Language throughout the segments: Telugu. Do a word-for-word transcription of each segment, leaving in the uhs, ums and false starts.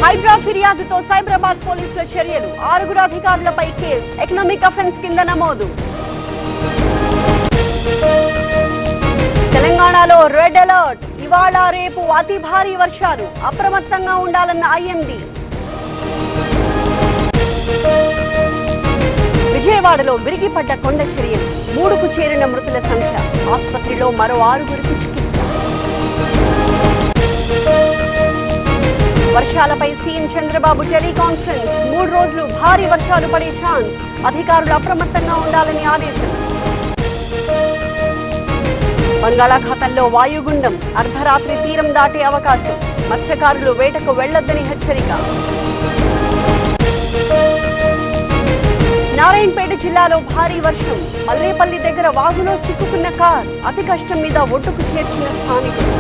హైడ్రా ఫిర్యాదుతో సైబరాబాద్ పోలీసుల చర్యలు, ఆరుగురు అధికారులపై కేసు, ఎకనామిక్ అఫెన్స్ కింద నమోదు. తెలంగాణలో రెడ్ అలర్ట్, ఇవాళ రేపు అతి భారీ వర్షాలు, అప్రమత్తంగా ఉండాలన్న ఐఎండీ. విజయవాడలో విరిగిపడ్డ కొండ చర్యలు, మూడుకు చేరిన మృతుల సంఖ్య, ఆసుపత్రిలో మరో ఆరుగురికి చికిత్స. వర్షాలపై సీఎం చంద్రబాబు టెలికాన్ఫరెన్స్, మూడు రోజులు భారీ వర్షాలు పడే ఛాన్స్, అధికారులు అప్రమత్తంగా ఉండాలని ఆదేశం. బంగాళాఖాతంలో వాయుగుండం, అర్ధరాత్రి తీరం దాటే అవకాశం, మత్స్యకారులు వేటకు వెళ్లొద్దని హెచ్చరిక. నారాయణపేట జిల్లాలో భారీ వర్షం, మల్లేపల్లి దగ్గర వాగులో చిక్కుకున్న కార్, అతి కష్టం మీద ఒడ్డుకు చేర్చిన స్థానికులు.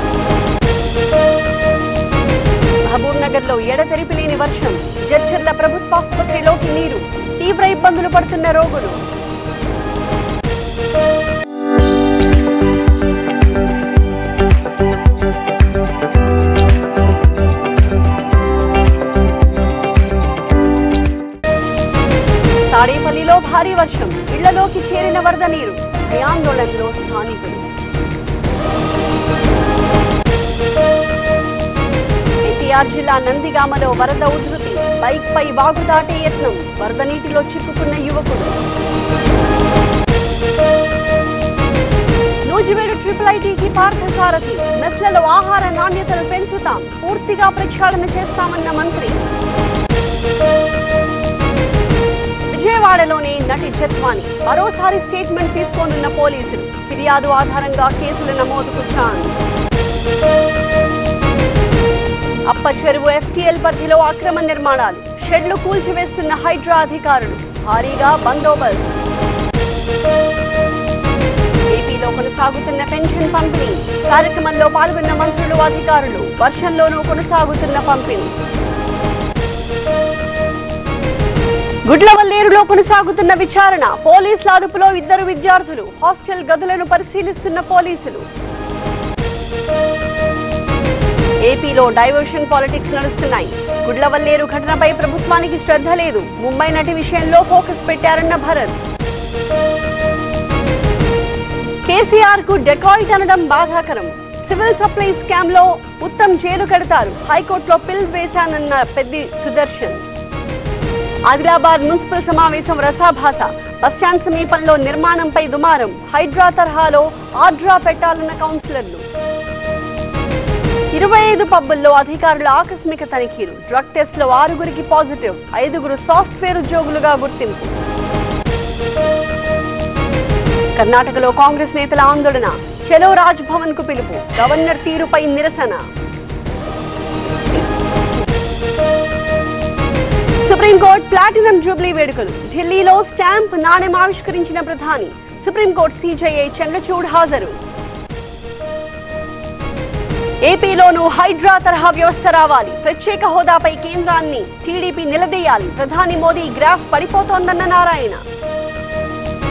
మహబూబ్ నగర్ లో ఎడతెరిపి లేని వర్షం, జడ్చర్ల ప్రభుత్వాసుపత్రిలోకి నీరు, తీవ్ర ఇబ్బందులు పడుతున్న రోగులు. తాడేపల్లిలో భారీ వర్షం, ఇళ్లలోకి చేరిన వరద నీరు, భయాందోళనలో స్థానికులు. ఎన్టీఆర్ జిల్లా నందిగామలో వరద ఉధృతి, బైక్ పై వాగు దాటే యత్నం, వరద నీటిలో చిక్కుకున్న యువకుడు. నూజివేడు ట్రిపుల్ ఐటీకి పార్థసారథి, మెస్లలో ఆహార నాణ్యతను పెంచుతాం, పూర్తిగా ప్రక్షాళన చేస్తామన్న మంత్రి. విజయవాడలోని నటి జత్వాని మరోసారి స్టేట్మెంట్ తీసుకోనున్న పోలీసులు, ఫిర్యాదు ఆధారంగా కేసుల నమోదుకు ఛాన్స్. అప్ప చెరువు ఎఫ్టీఎల్ పరిధిలో అక్రమ నిర్మాణాలు, షెడ్లు కూల్చివేస్తున్న హైడ్రా అధికారులు, భారీగా బందోబస్తు. ఏపీలో కొనసాగుతున్న పెన్షన్ పంపిణీ, కార్యక్రమంలో పాల్గొన్న మంత్రులు, అధికారులు, వర్షంలోనూ కొనసాగుతున్న పంపిణీ. గుడ్లవల్లేరులో కొనసాగుతున్న విచారణ, పోలీసుల అదుపులో ఇద్దరు విద్యార్థులు, హాస్టల్ గదులను పరిశీలిస్తున్న పోలీసులు. ఏపీలో డైవర్షన్ పాలిటిక్స్ నడుస్తున్నాయి, గుడ్లవల్లేరు ఘటనపై ప్రభుత్వానికి శ్రద్ధ లేదు, ముంబై నటి విషయంలో ఫోకస్ పెట్టారన్న భరత్. కేసీఆర్ కు డెకాయిట్ అనడం బాధాకరం, సివిల్ సప్లై స్కామ్ లో ఉత్తమ్ జైలు కడతారు, హైకోర్టులో పిల్ వేశానన్న పెద్ది సుదర్శన్. ఆదిలాబాద్ మున్సిపల్ సమావేశం రసాభాస, బస్టాండ్ సమీపంలో నిర్మాణంపై దుమారం, హైడ్రా తరహాలో ఆడ్రా పెట్టాలన్న కౌన్సిలర్లు. ఇరవై ఐదు పబ్బుల్లో అధికారుల ఆకస్మిక తనిఖీలు, డ్రగ్ టెస్ట్ లో ఆరుగురికి పాజిటివ్, ఐదుగురు సాఫ్ట్వేర్ ఉద్యోగులుగా గుర్తింపు. కర్ణాటకలో కాంగ్రెస్ నేతల ఆందోళన, చలో రాజ్ భవన్ కు పిలుపు, గవర్నర్ తీరుపై నిరసన. సుప్రీంకోర్టు ప్లాటినం జూబ్లీ వేడుకలు, ఢిల్లీలో స్టాంప్ నాణెం ఆవిష్కరించిన ప్రధాని, సుప్రీంకోర్టు సీజేఐ చంద్రచూడ్ హాజరు. ఏపీలోనూ హైడ్రా తరహా వ్యవస్థ రావాలి, ప్రత్యేక హోదాపై కేంద్రాన్ని టీడీపీ నిలదీయాలి, ప్రధాని మోదీ గ్రాఫ్ పడిపోతోందన్న నారాయణ.